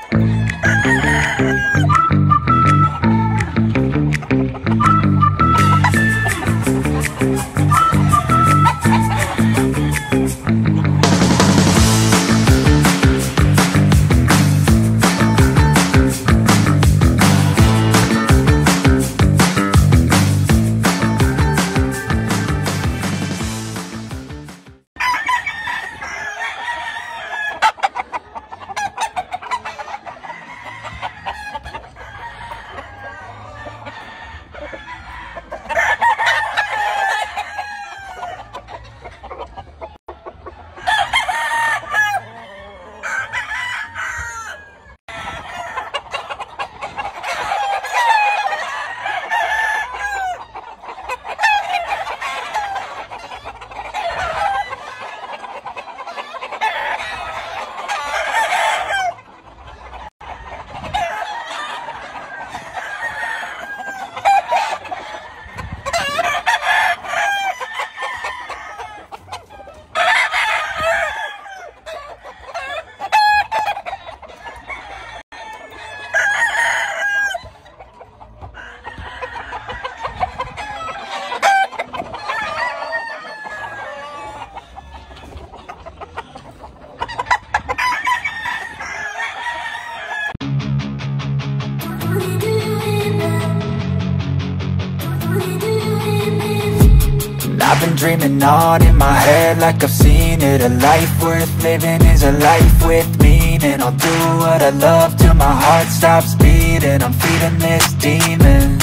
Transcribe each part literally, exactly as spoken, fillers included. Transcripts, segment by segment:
I've been dreaming on in my head like I've seen it. A life worth living is a life with meaning. I'll do what I love till my heart stops beating. I'm feeding this demon.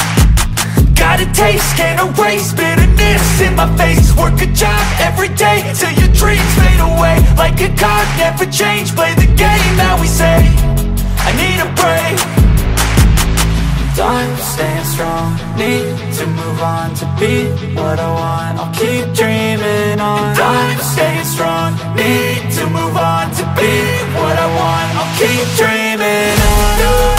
Got a taste, can't erase bitterness in my face. Work a job every day till your dreams fade away. Like a card, never change, play the game that we say. I need a break. I'm staying strong, need to move on to be what I want. I'll keep dreaming on. I'm staying strong, need to move on to be what I want. I'll keep dreaming on.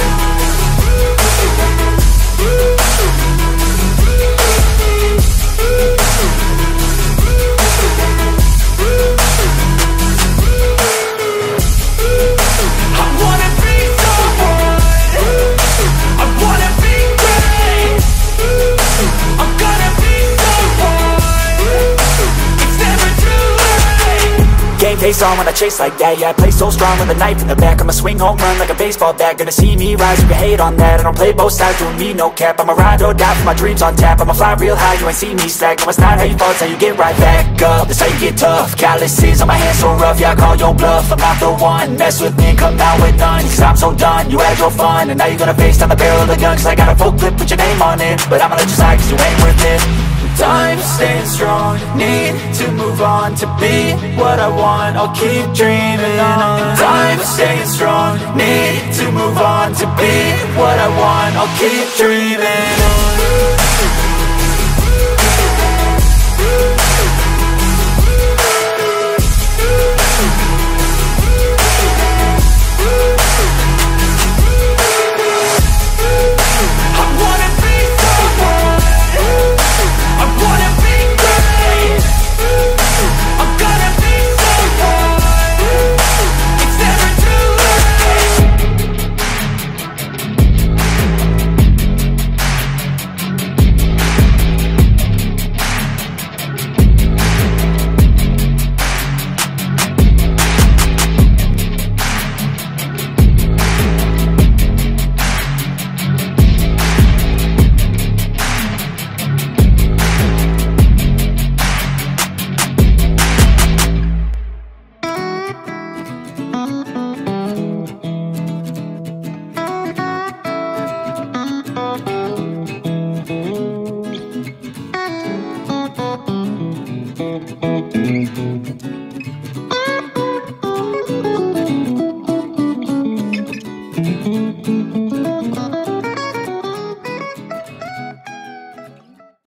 Face on when I chase like that, yeah, I play so strong with a knife in the back. I'ma swing home run like a baseball bat. Gonna see me rise, you can hate on that. I don't play both sides, doing me no cap. I'ma ride or die for my dreams on tap. I'ma fly real high, you ain't see me slack. No, it's not how you fall, it's how you get right back up. That's how you get tough, calluses on my hands so rough. Yeah, I call your bluff, I'm not the one. Mess with me and come out with none, cause I'm so done. You had your fun, and now you're gonna face down the barrel of the gun. Cause I got a full clip, put your name on it. But I'ma let you slide cause you ain't worth it. I'm staying strong, need to move on to be what I want. I'll keep dreaming on. I'm staying strong, need to move on to be what I want. I'll keep dreaming on.